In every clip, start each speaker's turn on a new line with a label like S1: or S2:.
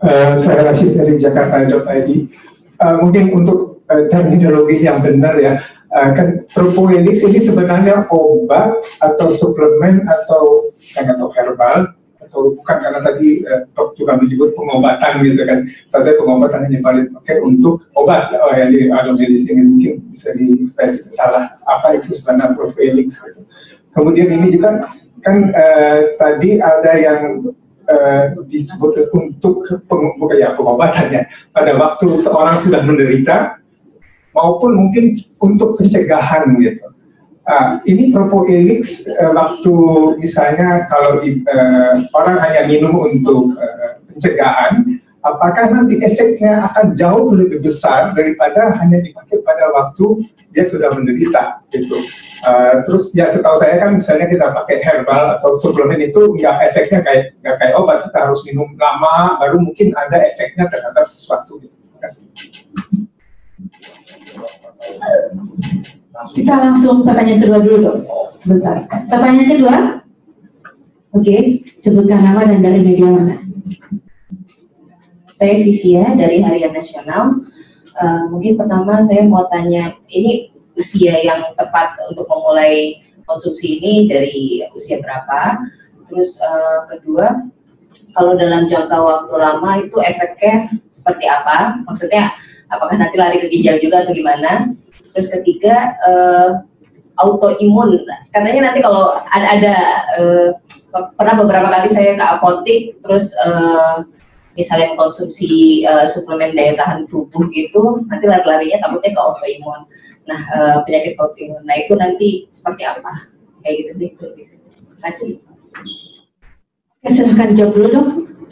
S1: Saya Rashid dari Jakarta.id. Mungkin untuk terminologi yang benar ya, kan propolis ini sebenarnya obat atau suplemen atau saya nggak tahu herbal atau bukan, karena tadi dokter juga menyebut pengobatan gitu kan. Saya pengobatan hanya paling pakai untuk obat yang di alam medis ini, mungkin bisa supaya tidak salah apa itu sebenarnya propolis gitu. Kemudian ini juga kan tadi ada yang disebut untuk pengobatannya pada waktu seorang sudah menderita maupun mungkin untuk pencegahan gitu. Ini propoelix waktu misalnya kalau orang hanya minum untuk pencegahan, apakah nanti efeknya akan jauh lebih besar daripada hanya dipakai pada waktu dia sudah menderita gitu. Terus ya setahu saya kan misalnya kita pakai herbal atau suplemen itu nggak efeknya nggak kayak obat, kita harus minum lama baru mungkin ada efeknya terhadap sesuatu. Terima kasih.
S2: Kita langsung pertanyaan kedua dulu dong. Sebentar. Pertanyaan kedua. Oke, sebutkan nama dan dari media mana.
S3: Saya Vivia dari Harian Nasional. Mungkin pertama saya mau tanya, ini usia yang tepat untuk memulai konsumsi ini dari usia berapa? Terus kedua, kalau dalam jangka waktu lama itu efeknya seperti apa? Maksudnya apakah nanti lari ke ginjal juga atau gimana? Terus ketiga, autoimun. Katanya nanti kalau ada pernah beberapa kali saya ke apotik, terus misalnya mengkonsumsi suplemen daya tahan tubuh gitu, nanti lari-larinya takutnya ke autoimun. Nah, penyakit autoimun. Nah, itu nanti seperti apa? Kayak gitu sih. Terima kasih.
S2: Ya, silahkan jawab dulu dong.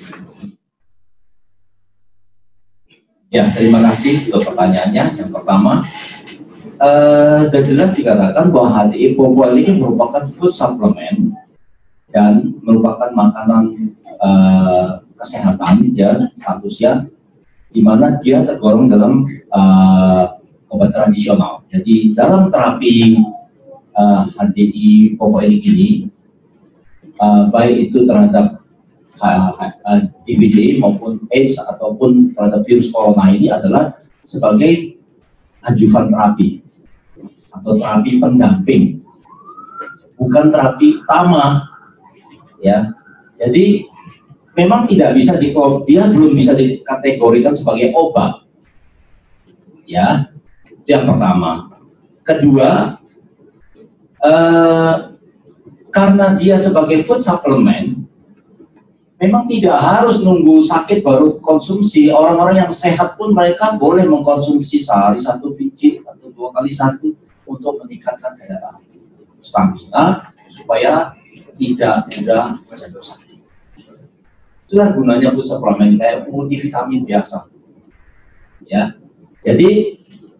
S4: Ya, terima kasih untuk pertanyaannya. Yang pertama, sudah jelas dikatakan bahwa HDI Pompoil ini merupakan food supplement dan merupakan makanan kesehatan, ya, statusnya, di mana dia tergolong dalam obat tradisional. Jadi dalam terapi HDI Pompoil ini, baik itu terhadap DBD maupun AIDS ataupun terhadap virus corona ini adalah sebagai adjuvan terapi atau terapi pendamping, bukan terapi utama, ya. Jadi memang tidak bisa dia belum bisa dikategorikan sebagai obat, ya. Itu yang pertama. Kedua, karena dia sebagai food supplement, memang tidak harus nunggu sakit baru konsumsi. Orang-orang yang sehat pun mereka boleh mengkonsumsi sehari 1 biji atau 2 kali 1 untuk meningkatkan daya stamina supaya tidak mudah jatuh sakit. Itulah gunanya food supplement, kayak multivitamin biasa. Ya, jadi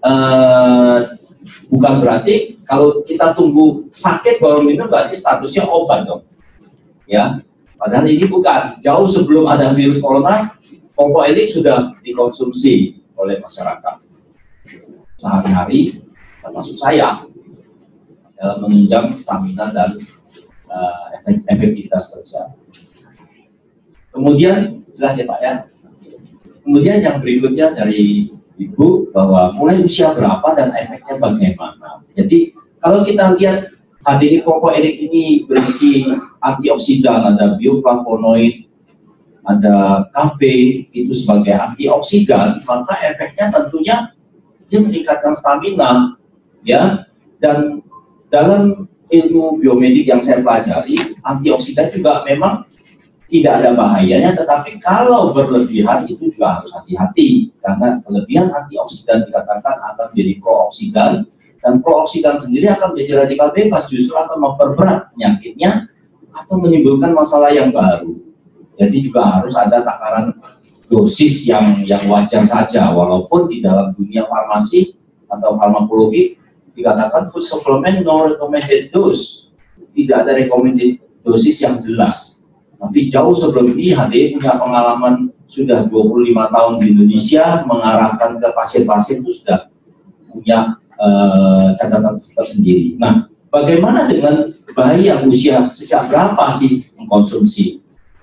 S4: bukan berarti kalau kita tunggu sakit baru minum berarti statusnya obat dong. Ya. Padahal ini bukan, jauh sebelum ada virus corona, Pompoil ini sudah dikonsumsi oleh masyarakat sehari-hari, termasuk saya, dalam menunjang stamina dan efektivitas kerja. Kemudian, jelas ya Pak ya, kemudian yang berikutnya dari Ibu, bahwa mulai usia berapa dan efeknya bagaimana. Jadi, kalau kita lihat HDI Pompoil ini berisi antioksidan, ada bioflavonoid, ada kafein, itu sebagai antioksidan, maka efeknya tentunya dia meningkatkan stamina, ya. Dan dalam ilmu biomedik yang saya pelajari, antioksidan juga memang tidak ada bahayanya, tetapi kalau berlebihan itu juga harus hati-hati, karena kelebihan antioksidan dikatakan akan menjadi prooksidan, dan prooksidan sendiri akan menjadi radikal bebas, justru akan memperberat penyakitnya atau menimbulkan masalah yang baru. Jadi juga harus ada takaran dosis yang wajar saja, walaupun di dalam dunia farmasi atau farmakologi dikatakan food supplement no recommended dose, tidak ada recommended dosis yang jelas. Tapi jauh sebelum ini HDI punya pengalaman sudah 25 tahun di Indonesia, mengarahkan ke pasien-pasien itu sudah punya catatan tersendiri. Nah, bagaimana dengan bayi yang usia sejak berapa sih mengkonsumsi?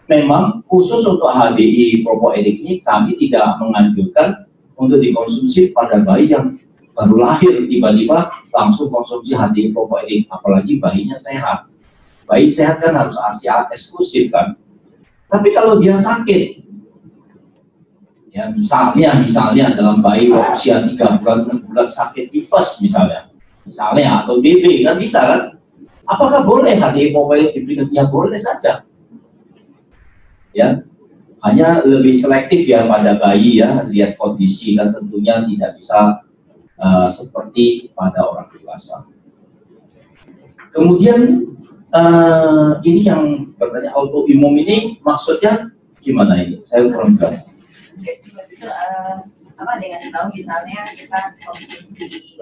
S4: memang khusus untuk HDI propoedik ini kami tidak menganjurkan untuk dikonsumsi pada bayi yang baru lahir tiba-tiba langsung konsumsi HDI propoedik, apalagi bayinya sehat. Bayi sehat kan harus ASI eksklusif kan. Tapi kalau dia sakit, ya misalnya dalam bayi usia 3 bulan 6 bulan sakit tipes misalnya atau BB kan bisa kan? Apakah boleh HDI propoedik diberikan? Ya boleh saja. Ya, hanya lebih selektif ya pada bayi ya, lihat kondisi dan tentunya tidak bisa seperti pada orang dewasa. Kemudian ini yang bertanya autoimun ini maksudnya gimana ini? Saya kurang jelas.
S3: Apa dengan tahu misalnya kita konsumsi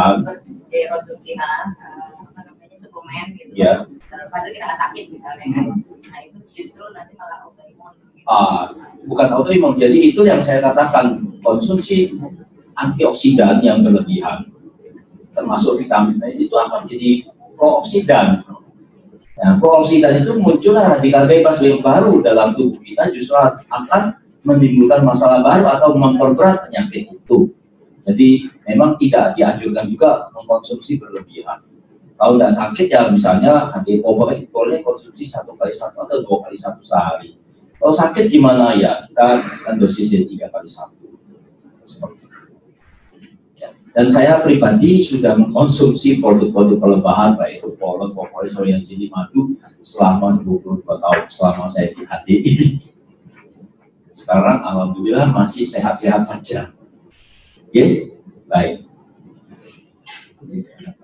S3: suplemen gitu, padahal kita nggak sakit misalnya kan, nah itu justru nanti malah autoimun.
S4: Bukan autoimun, jadi itu yang saya katakan konsumsi antioksidan yang berlebihan, termasuk vitamin itu akan jadi prooksidan. Nah, prooksidan itu muncullah radikal bebas yang baru dalam tubuh kita, justru akan menimbulkan masalah baru atau memperberat penyakit itu. Jadi memang tidak dianjurkan juga mengkonsumsi berlebihan. Kalau tidak sakit ya misalnya HDI propoedik boleh konsumsi 1 kali 1 atau 2 kali 1 sehari. Kalau sakit gimana ya kita kan dosisnya 3 kali 1 seperti itu. Ya. Dan saya pribadi sudah mengkonsumsi produk-produk pelembahan baik itu pollen, propolis, orienjili, madu selama 22 tahun selama saya di HDI. Sekarang alhamdulillah masih sehat-sehat saja. Oke, baik.